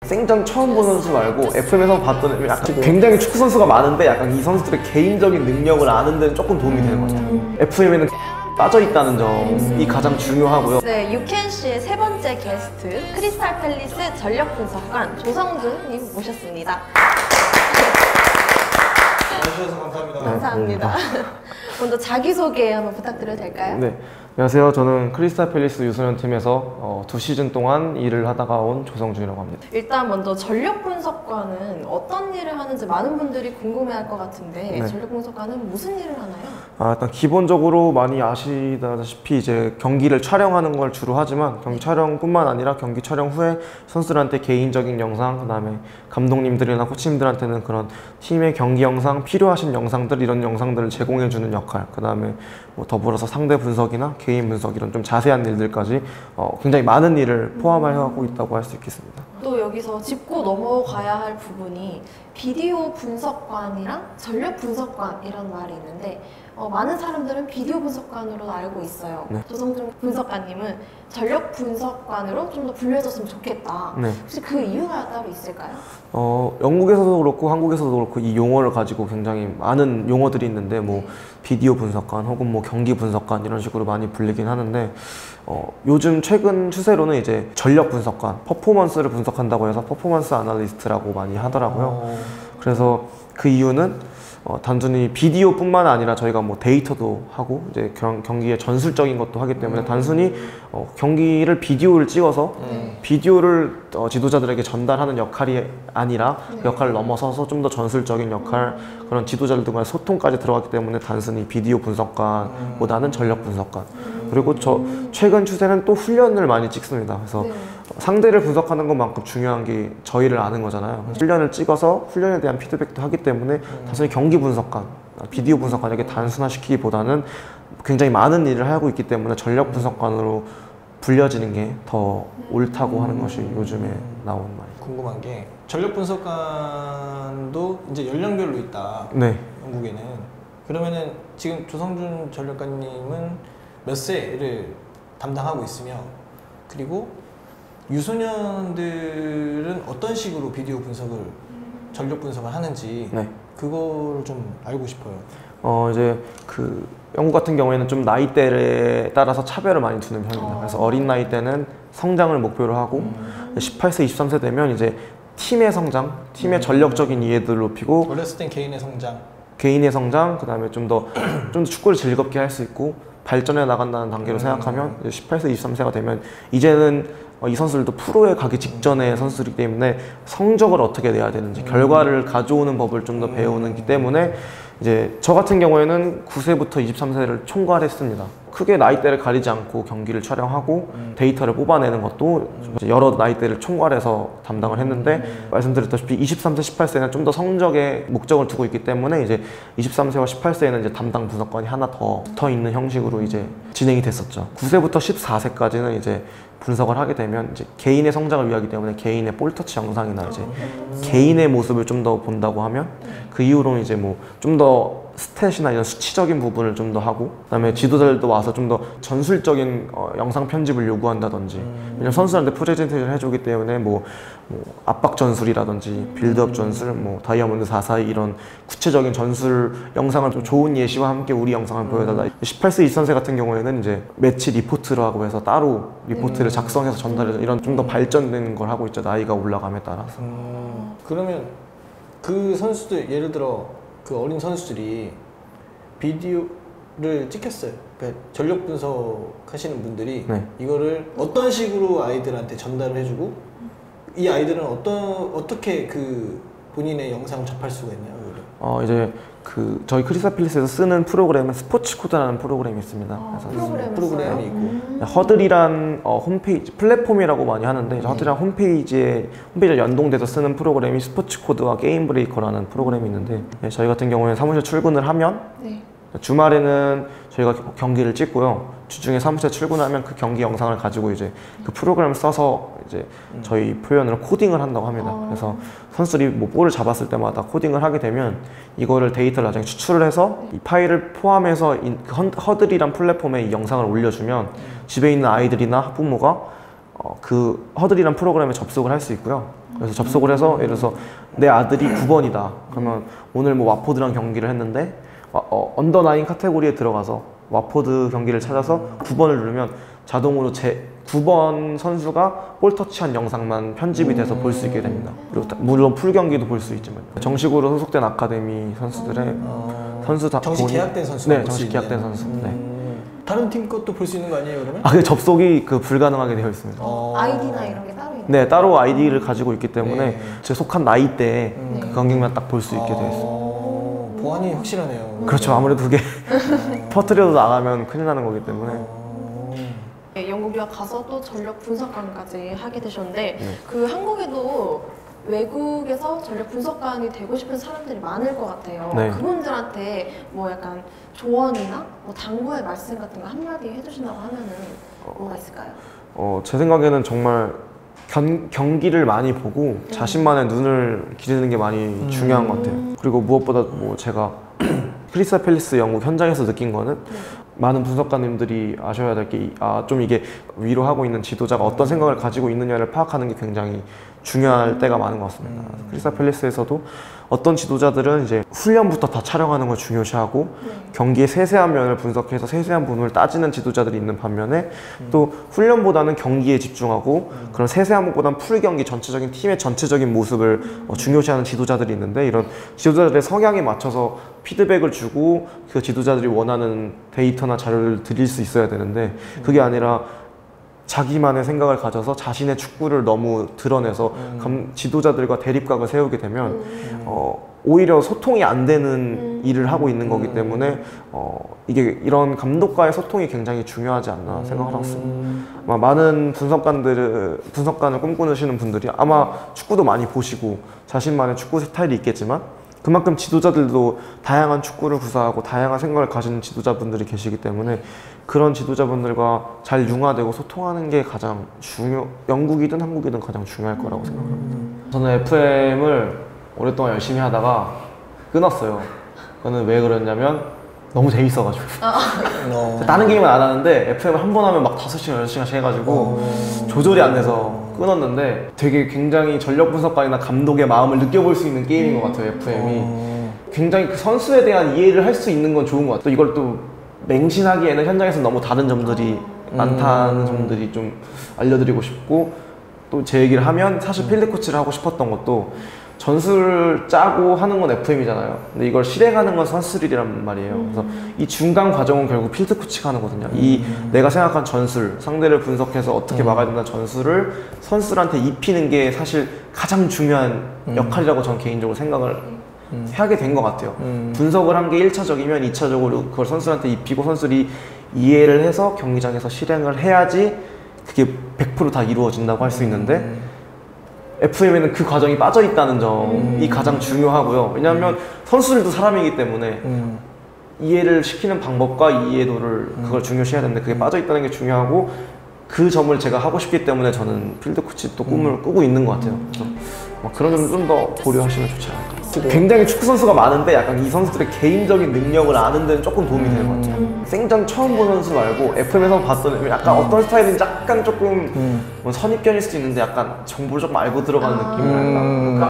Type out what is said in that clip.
생전 처음 보는 선수 말고 FM에서 봤던 약간 굉장히 축구 선수가 많은데 약간 이 선수들의 개인적인 능력을 아는 데는 조금 도움이 되는 거죠. FM에는 빠져있다는 점이 가장 중요하고요. 네, 유켄씨의 세 번째 게스트 크리스탈 팰리스 전력 분석관 조성준님 모셨습니다. 와주셔서 감사합니다. 감사합니다. 먼저 자기소개 한번 부탁드려도 될까요? 네, 안녕하세요. 저는 크리스탈 팰리스 유소년 팀에서 2시즌 동안 일을 하다가 온 조성준이라고 합니다. 일단 먼저 전력 분석관은 어떤 일을 하는지 많은 분들이 궁금해할 것 같은데 네. 전력 분석관은 무슨 일을 하나요? 일단 기본적으로 많이 아시다시피 이제 경기를 촬영하는 걸 주로 하지만 경기 촬영뿐만 아니라 경기 촬영 후에 선수들한테 개인적인 영상, 그다음에 감독님들이나 코치님들한테는 그런 팀의 경기 영상, 필요하신 영상들 이런 영상들을 제공해주는 역할, 그다음에 뭐 더불어서 상대 분석이나 개인 분석 이런 좀 자세한 일들까지 굉장히 많은 일을 포함하고 있다고 할 수 있겠습니다. 또 여기서 짚고 넘어가야 할 부분이 비디오 분석관이랑 전력 분석관이라는 말이 있는데 많은 사람들은 비디오 분석관으로 알고 있어요. 네. 조성준 분석관님은 전력 분석관으로 좀 더 분류해줬으면 좋겠다. 네. 혹시 그 이유가 따로 있을까요? 영국에서도 그렇고 한국에서도 그렇고 이 용어를 가지고 굉장히 많은 용어들이 있는데 뭐 비디오 분석관 혹은 뭐 경기 분석관 이런 식으로 많이 불리긴 하는데 요즘 최근 추세로는 이제 전력 분석관, 퍼포먼스를 분석한다고 해서 퍼포먼스 아날리스트라고 많이 하더라고요. 그래서 그 이유는 단순히 비디오뿐만 아니라 저희가 뭐 데이터도 하고 이제 경기의 전술적인 것도 하기 때문에 단순히 경기를 비디오를 찍어서 비디오를 지도자들에게 전달하는 역할이 아니라 그 역할을 넘어서서 좀 더 전술적인 역할, 그런 지도자들과의 소통까지 들어가기 때문에 단순히 비디오 분석관보다는 전력 분석관. 그리고 최근 추세는 또 훈련을 많이 찍습니다. 그래서 상대를 분석하는 것만큼 중요한 게 저희를 아는 거잖아요. 훈련을 찍어서 훈련에 대한 피드백도 하기 때문에 단순히 경기 분석관, 비디오 분석관에게 단순화시키기보다는 굉장히 많은 일을 하고 있기 때문에 전력 분석관으로 불려지는 게 더 옳다고 하는 것이 요즘에 나온 말. 궁금한 게 전력 분석관도 이제 연령별로 있다. 네. 영국에는. 그러면은 지금 조성준 전력관님은 몇 세를 담당하고 있으며, 그리고 유소년들은 어떤 식으로 비디오 분석을 전력 분석을 하는지 네. 그걸 좀 알고 싶어요. 이제 그 영국 같은 경우에는 좀 나이대에 따라서 차별을 많이 두는 편입니다. 그래서 어린 나이 때는 성장을 목표로 하고 18세, 23세 되면 이제 팀의 성장, 팀의 전력적인 이해도를 높이고 어렸을 땐 개인의 성장, 그다음에 좀 더 축구를 즐겁게 할 수 있고 발전해 나간다는 단계로 생각하면 이제 18세, 23세가 되면 이제는 이 선수들도 프로에 가기 직전의 선수이기 때문에 성적을 어떻게 내야 되는지 결과를 가져오는 법을 좀 더 배우기 때문에 이제 저 같은 경우에는 9세부터 23세를 총괄했습니다. 크게 나이대를 가리지 않고 경기를 촬영하고 데이터를 뽑아내는 것도 여러 나이대를 총괄해서 담당을 했는데 말씀드렸다시피 23세, 18세는 좀 더 성적에 목적을 두고 있기 때문에 이제 23세와 18세에는 이제 담당 분석관이 하나 더 붙어 있는 형식으로 이제 진행이 됐었죠. 9세부터 14세까지는 이제 분석을 하게 되면 이제 개인의 성장을 위하기 때문에 개인의 볼터치 영상이나 이제 개인의 모습을 좀 더 본다고 하면 그 이후로는 이제 뭐 좀 더 스탯이나 이런 수치적인 부분을 좀 더 하고 그다음에 지도자들도 와서 좀 더 전술적인 영상 편집을 요구한다든지 왜냐면 선수한테 프레젠테이션을 해주기 때문에 뭐 압박 전술이라든지 빌드업 전술, 뭐 다이아몬드 442 이런 구체적인 전술 영상을 좀 좋은 예시와 함께 우리 영상을 보여달라. 18세, 23세 같은 경우에는 이제 매치 리포트라고 해서 따로 리포트를 작성해서 전달해서 이런 좀 더 발전된 걸 하고 있죠. 나이가 올라감에 따라서. 그러면 그 선수들, 예를 들어 그 어린 선수들이 비디오를 찍혔어요. 그러니까 전력 분석하시는 분들이 이거를 어떤 식으로 아이들한테 전달을 해주고 이 아이들은 어떻게 그 본인의 영상을 접할 수가 있나요? 이제 그 저희 크리스탈 팰리스에서 쓰는 프로그램은 스포츠 코드라는 프로그램이 있습니다. 그래서 프로그램이 있고 허들이란 홈페이지 플랫폼이라고 많이 하는데 허들이란 홈페이지에 연동돼서 쓰는 프로그램이 스포츠 코드와 게임 브레이커라는 프로그램이 있는데 저희 같은 경우에는 사무실 출근을 하면 주말에는 저희가 경기를 찍고요. 주중에 사무실에 출근하면 그 경기 영상을 가지고 이제 그 프로그램을 써서 이제 저희 표현으로 코딩을 한다고 합니다. 그래서 선수들이 뭐 볼을 잡았을 때마다 코딩을 하게 되면 이거를 데이터를 나중에 추출을 해서 이 파일을 포함해서 허들이란 플랫폼에 이 영상을 올려주면 집에 있는 아이들이나 학부모가 그 허들이란 프로그램에 접속을 할 수 있고요. 그래서 접속을 해서 예를 들어서 내 아들이 9번이다. 그러면 오늘 뭐 와포드랑 경기를 했는데 언더9 카테고리에 들어가서 와포드 경기를 찾아서 9번을 누르면 자동으로 제 9번 선수가 볼 터치한 영상만 편집이 돼서 볼 수 있게 됩니다. 그리고 물론 풀 경기도 볼 수 있지만 정식으로 소속된 아카데미 선수들의 선수 다 정식 계약된 선수가 네, 볼 수 정식 계약된 선수. 네. 다른 팀 것도 볼 수 있는 거 아니에요, 그러면? 근데 접속이 불가능하게 되어 있습니다. 아이디나 이런 게 따로 있나요? 네, 따로 아이디를 가지고 있기 때문에 네. 제 속한 나이대에 네. 그 경기만 딱 볼 수 있게 되어 있습니다. 보안이 확실하네요. 그렇죠. 아무래도 그게 퍼뜨려도 나가면 큰일 나는 거기 때문에. 네, 영국 유학 가서 또 전력 분석관까지 하게 되셨는데 네. 그 한국에도 외국에서 전력 분석관이 되고 싶은 사람들이 많을 것 같아요. 네. 그분들한테 뭐 약간 조언이나 뭐 당부의 말씀 같은 거 한마디 해주신다고 하면은 뭐가 있을까요? 제 생각에는 정말 경기를 많이 보고 자신만의 눈을 기르는 게 많이 중요한 것 같아요. 그리고 무엇보다 뭐 제가 크리스탈 팰리스 영국 현장에서 느낀 거는 많은 분석가님들이 아셔야 될 게 좀 이게 위로하고 있는 지도자가 어떤 생각을 가지고 있느냐를 파악하는 게 굉장히 중요할 때가 많은 것 같습니다. 크리스탈 팰리스에서도 어떤 지도자들은 이제 훈련부터 다 촬영하는 걸 중요시하고 경기의 세세한 면을 분석해서 세세한 부분을 따지는 지도자들이 있는 반면에 또 훈련보다는 경기에 집중하고 그런 세세한 것보다는 풀 경기 전체적인 팀의 전체적인 모습을 중요시하는 지도자들이 있는데 이런 지도자들의 성향에 맞춰서 피드백을 주고 그 지도자들이 원하는 데이터나 자료를 드릴 수 있어야 되는데 그게 아니라 자기만의 생각을 가져서 자신의 축구를 너무 드러내서 지도자들과 대립각을 세우게 되면 오히려 소통이 안 되는 일을 하고 있는 거기 때문에 이게 이런 감독과의 소통이 굉장히 중요하지 않나 생각을 하고 있습니다. 아마 많은 분석관을 꿈꾸시는 분들이 아마 축구도 많이 보시고 자신만의 축구 스타일이 있겠지만 그만큼 지도자들도 다양한 축구를 구사하고 다양한 생각을 가지는 지도자분들이 계시기 때문에 그런 지도자분들과 잘 융화되고 소통하는 게 가장 영국이든 한국이든 가장 중요할 거라고 생각합니다. 저는 FM을 오랫동안 열심히 하다가 끊었어요. 그거는 왜 그랬냐면 너무 재밌어가지고 다른 게임은 안 하는데 FM을 한 번 하면 막 5시간, 6시간씩 해가지고 조절이 안 돼서 끊었는데 되게 굉장히 전력 분석관이나 감독의 마음을 느껴볼 수 있는 게임인 것 같아요. FM이 굉장히 그 선수에 대한 이해를 할 수 있는 건 좋은 것 같아요. 이걸 또 맹신하기에는 현장에서 너무 다른 점들이 많다는 점들이 좀 알려드리고 싶고 또 제 얘기를 하면 사실 필드 코치를 하고 싶었던 것도 전술을 짜고 하는 건 FM이잖아요. 근데 이걸 실행하는 건 선수들이란 말이에요. 그래서 이 중간 과정은 결국 필드 코치가 하거든요. 이 내가 생각한 전술, 상대를 분석해서 어떻게 막아야 된다는 전술을 선수들한테 입히는 게 사실 가장 중요한 역할이라고 저는 개인적으로 생각을 하게 된 것 같아요. 분석을 한 게 1차적이면 2차적으로 그걸 선수들한테 입히고 선수들이 이해를 해서 경기장에서 실행을 해야지 그게 100% 다 이루어진다고 할 수 있는데 FM에는 그 과정이 빠져 있다는 점이 가장 중요하고요. 왜냐하면 선수들도 사람이기 때문에 이해를 시키는 방법과 이해도를 그걸 중요시해야 되는데 그게 빠져 있다는 게 중요하고 그 점을 제가 하고 싶기 때문에 저는 필드 코치 또 꿈을 꾸고 있는 것 같아요. 그래서 그런 점 좀 더 고려하시면 좋지 않을까. 굉장히 축구 선수가 많은데 약간 이 선수들의 개인적인 능력을 아는 데는 조금 도움이 되는 것 같아요. 생전 처음 본 선수 말고 FM에서 봤던 약간 어떤 스타일인지 약간 조금 뭐 선입견일 수도 있는데 약간 정보를 조금 알고 들어가는 느낌이랄까.